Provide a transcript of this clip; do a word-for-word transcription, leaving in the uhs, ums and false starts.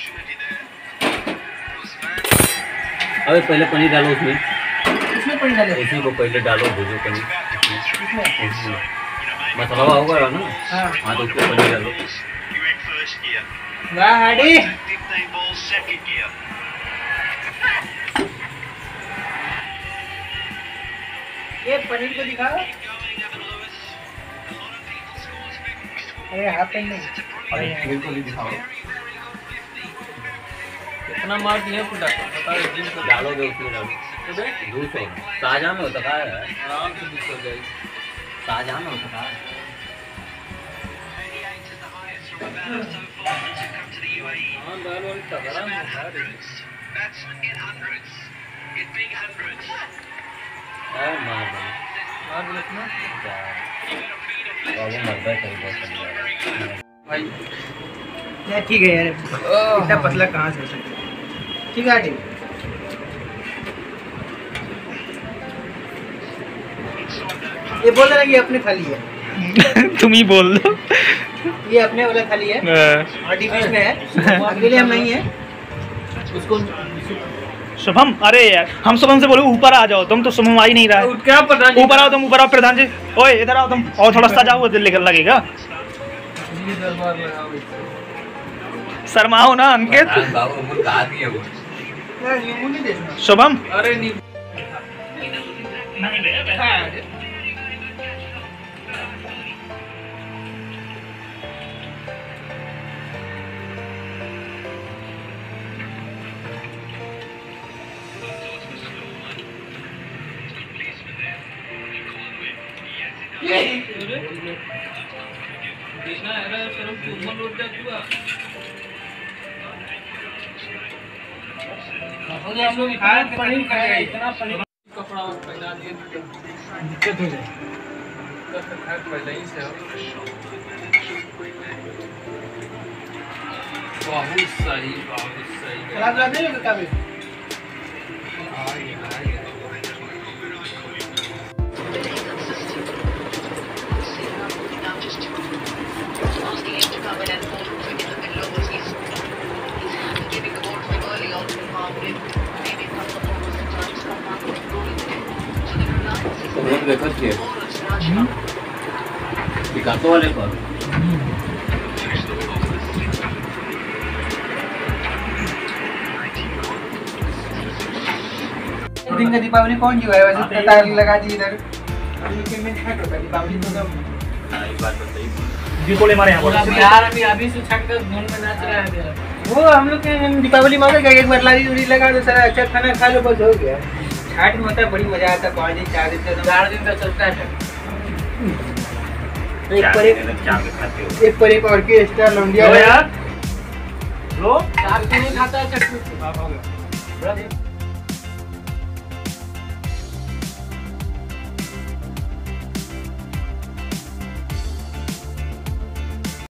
अबे पहले पनीर डालो उसमें। इसमें पनीर डालो, इसमें वो पहले डालो, भूजो पनीर। मसाला होगा ना? हाँ हाँ, तो उसमें पनीर डालो। वाह हाडी, ये पनीर को दिखाओ। अरे हाथ पे नहीं, अरे पनीर को भी दिखाओ। कितना मार दिया पूरा, बता दे। जिम को डालोगे उसमें, डालो दो सौ। ताजा में होता है, आराम से दिख जाएगी। ताजा में होता है। हाँ दाल वाली तगड़ा है। और मार दो, मार दो इसमें। और वो मरदा कर दो भाई यार ठीक है यार, इतना पतला कहाँ से हो सकता है। ठीक है ठीक। ये बोल रहा है कि अपने थाली है। तुम ही बोल दो। ये अपने वाला थाली है और बीच में है, अकेले हम नहीं है उसको। शुभम, अरे यार हम शुभम से बोलो ऊपर आ जाओ, तुम तो शुभम आ ही नहीं रहा है। क्या प्रधान जी, ऊपर आओ तुम, ऊपर आओ प्रधान जी। ओए इधर आओ तुम, और थोड़ा सजा हुआ दिल निकल लगेगा। शर्माओ ना अंकित। शुभम, अरे नहीं देखना है ना सिर्फ उम्र लौट जाती है। हो गया हम लोग खाए पनीर खाएगा, इतना पनीर कपड़ा पहना दिए दिक्कत हो जाए। बस खाए पहले ही से बहुत सही, बहुत सही। खराब लग नहीं है कभी। बहुत बेकार किया पिकासो वाले पर। दिन का दीपावली कौन जी है वैसे, पता लगा दी इधर दीपावली तो सब दीपोले मारे यहाँ पर यार। अभी अभी से छठ का धुन में नाच रहा है वो हम लोग के दीपावली में एक बार लारी उड़ी लगा दो, सारा अच्छा खाना खा लो, बस हो गया। छठ में होता है बड़ी मजा आता है, पाँच दिन चार दिन तक, चार दिन तक चलता है। एक पर एक एक पर एक ऑर्केस्ट्रा लौंडिया यार लो चार दिन खाता है छठ में।